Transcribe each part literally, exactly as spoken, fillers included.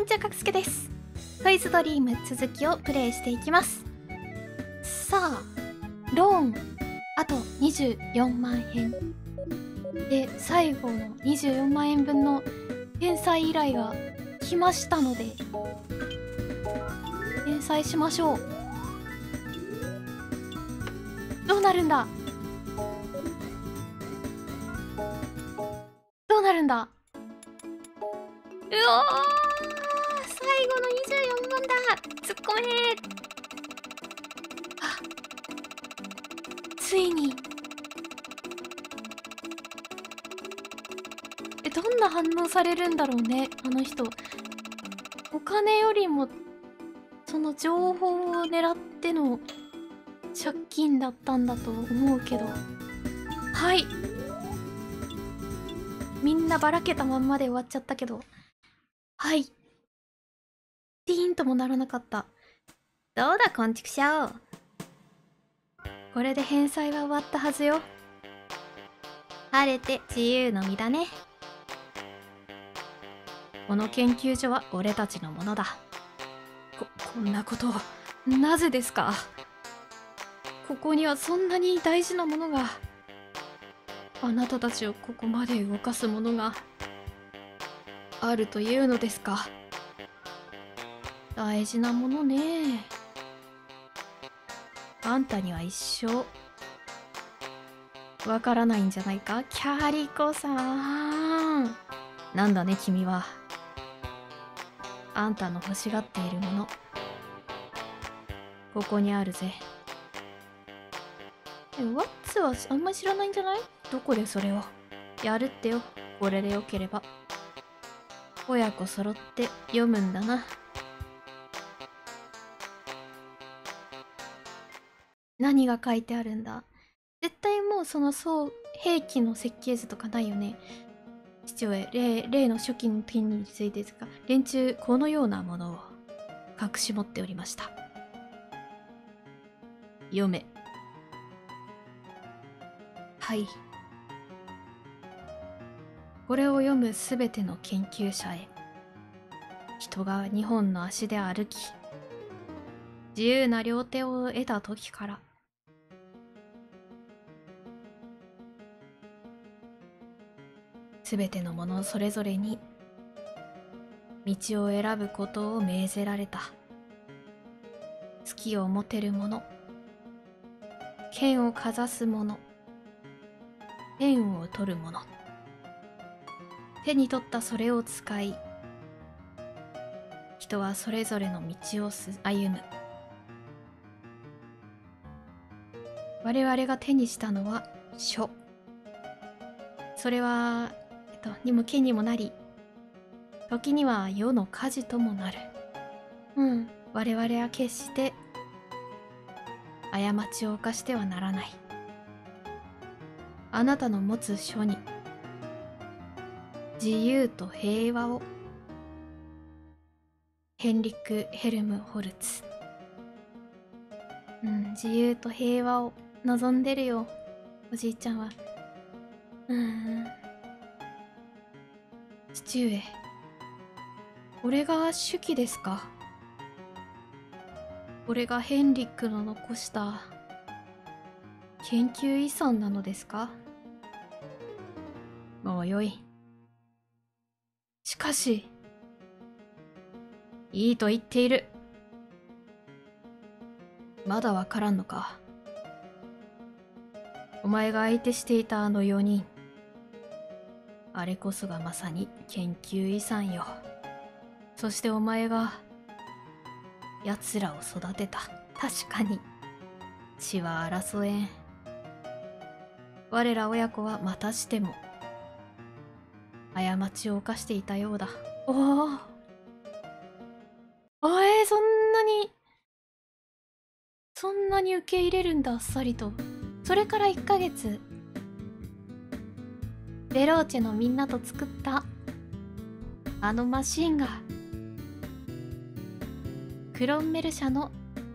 んちは、かくすけです。トイズドリーム続きをプレイしていきます。さあ、ローンあとにじゅうよんまんえんで、最後のにじゅうよんまんえんぶんの返済依頼が来ましたので返済しましょう。どうなるんだどうなるんだ。うおー、最後のにじゅうよんまんだ。突っ込めー。あ、ついに。え、どんな反応されるんだろうね、あの人。お金よりもその情報を狙っての借金だったんだと思うけど。はい、みんなばらけたまんまで終わっちゃったけど、はい、ピーンともならなかった。どうだこんちくしょう。これで返済は終わったはずよ。晴れて自由の身だね。この研究所は俺たちのものだ。こ、こんなことをなぜですか。ここにはそんなに大事なものが、あなたたちをここまで動かすものがあるというのですか。大事なものね。あんたには一生わからないんじゃないか、キャリコさん。なんだね君は。あんたの欲しがっているもの、ここにあるぜ。え、ワッツはあんまり知らないんじゃない？どこでそれをやるってよ。これでよければ。親子揃って読むんだな。何が書いてあるんだ。絶対もうそのそう兵器の設計図とかないよね。父親、例、例の初期の権利についてですが、連中このようなものを隠し持っておりました。読め。はい。これを読むすべての研究者へ。人が二本の足で歩き、自由な両手を得た時から、すべてのものそれぞれに道を選ぶことを命ぜられた。好きを持てる者、剣をかざす者、ペンを取る者、手に取ったそれを使い、人はそれぞれの道を歩む。我々が手にしたのは書。それは、えっと、にも剣にもなり、時には世の舵ともなる。うん、我々は決して過ちを犯してはならない。あなたの持つ書に自由と平和を。ヘンリック・ヘルムホルツ。うん、自由と平和を望んでるよ、おじいちゃんは。うん、父上、これが手記ですか。これがヘンリックの残した研究遺産なのですか。もうよい。しかし、いいと言っている。まだわからんのか。お前が相手していたあのよにん、あれこそがまさに研究遺産よ。そしてお前が奴らを育てた。確かに血は争えん。我ら親子はまたしても過ちを犯していたようだ。おお、おえー、そんなにそんなに受け入れるんだ、あっさりと。それからいっかげつ、ベローチェのみんなと作ったあのマシンがクロンメル社の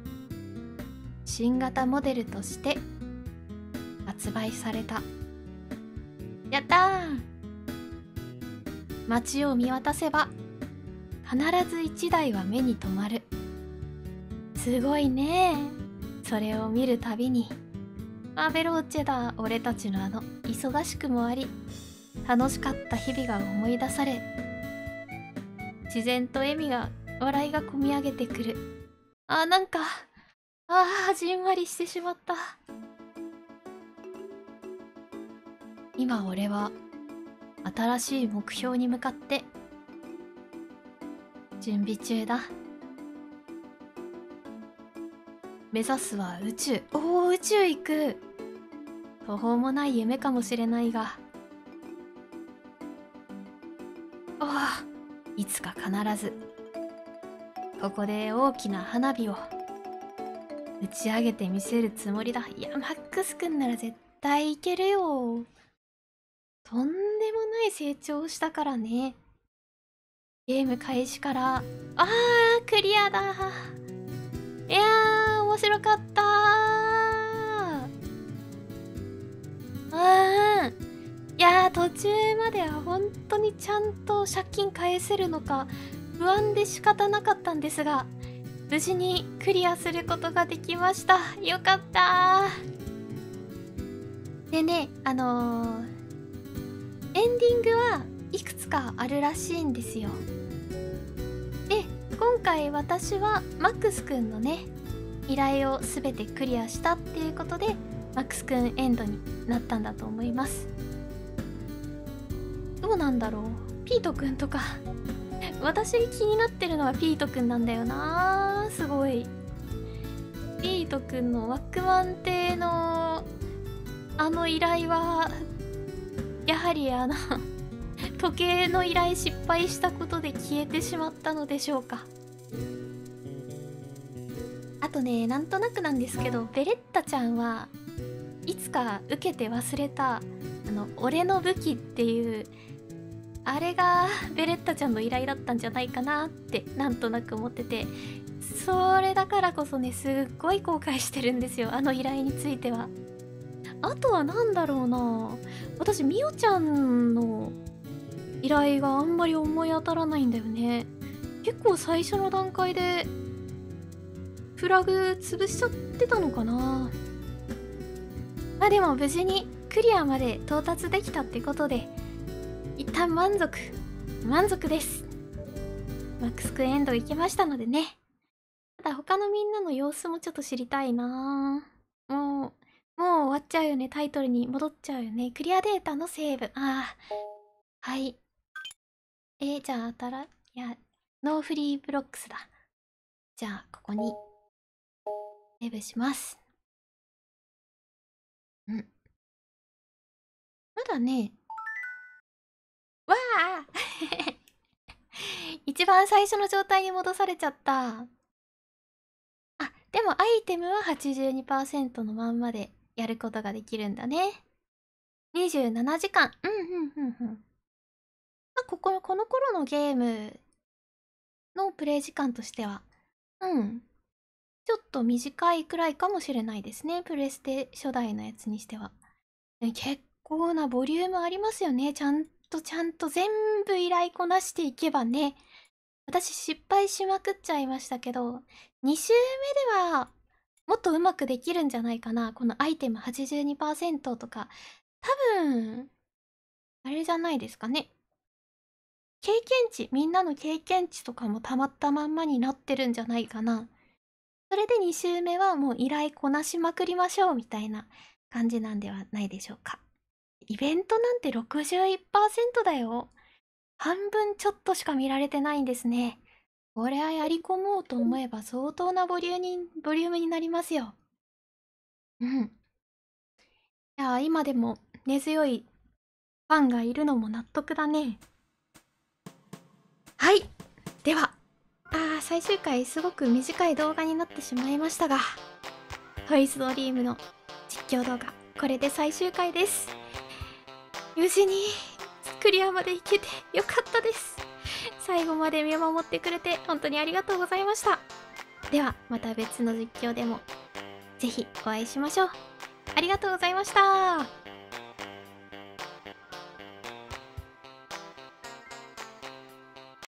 新型モデルとして発売された。やったー。街を見渡せば必ずいちだいは目に留まる。すごいね。それを見るたびにアベローチェだ、俺たちのあの忙しくもあり楽しかった日々が思い出され、自然と笑みが笑いがこみ上げてくる。あー、なんかあーじんわりしてしまった。今俺は新しい目標に向かって準備中だ。目指すは宇宙。おお、宇宙行く。途方もない夢かもしれないが、ああ、いつか必ずここで大きな花火を打ち上げてみせるつもりだ。いや、マックスくんなら絶対いけるよ。とんでもない成長したからね。ゲーム開始から。あー、クリアだ。いやー、面白かったー。あー、いやー、途中までは本当にちゃんと借金返せるのか不安で仕方なかったんですが、無事にクリアすることができました。よかったー。でね、あのー、エンディングはいくつかあるらしいんですよ。で、今回私はマックスくんのね依頼を全てクリアしたっていうことでマックスくんエンドになったんだと思います。どうなんだろう、ピートくんとか私気になってるのはピートくんなんだよな。すごいピートくんのワックマン邸のあの依頼はやはりあの時計の依頼失敗したことで消えてしまったのでしょうか。あとね、なんとなくなんですけど、ベレッタちゃんはいつか受けて忘れたあの俺の武器っていうあれがベレッタちゃんの依頼だったんじゃないかなってなんとなく思ってて、それだからこそね、すっごい後悔してるんですよ、あの依頼については。あとはなんだろうな、私ミオちゃんの依頼があんまり思い当たらないんだよね。結構最初の段階でフラグ潰しちゃってたのかな。まあでも無事にクリアまで到達できたってことで一旦満足満足です。マックスクエンド行けましたのでね。ただ他のみんなの様子もちょっと知りたいな。もうもう終わっちゃうよね。タイトルに戻っちゃうよね。クリアデータのセーブ。ああ、はい。えー、じゃああたらいやノーフリーブロックスだ。じゃあここにセーブします。うん、まだね。わあ一番最初の状態に戻されちゃった。あ、でもアイテムは はちじゅうにパーセント のまんまでやることができるんだね。にじゅうななじかん。うんうんうんうん。まあ、ここのこの頃のゲームのプレイ時間としては、うん、ちょっと短いくらいかもしれないですね。プレステ初代のやつにしては。結構なボリュームありますよね。ちゃんとちゃんと全部依頼こなしていけばね。私失敗しまくっちゃいましたけど、に週目ではもっとうまくできるんじゃないかな。このアイテム はちじゅうにパーセント とか。多分、あれじゃないですかね。経験値、みんなの経験値とかもたまったまんまになってるんじゃないかな。それでに週目はもう依頼こなしまくりましょうみたいな感じなんではないでしょうか。イベントなんて ろくじゅういちパーセント だよ。半分ちょっとしか見られてないんですね。これはやり込もうと思えば相当なボリューにボリュームになりますよ。うん。いや、今でも根強いファンがいるのも納得だね。はい。では、あー、最終回すごく短い動画になってしまいましたが、トイズドリームの実況動画、これで最終回です。無事にクリアまで行けてよかったです。最後まで見守ってくれて本当にありがとうございました。ではまた別の実況でもぜひお会いしましょう。ありがとうございました。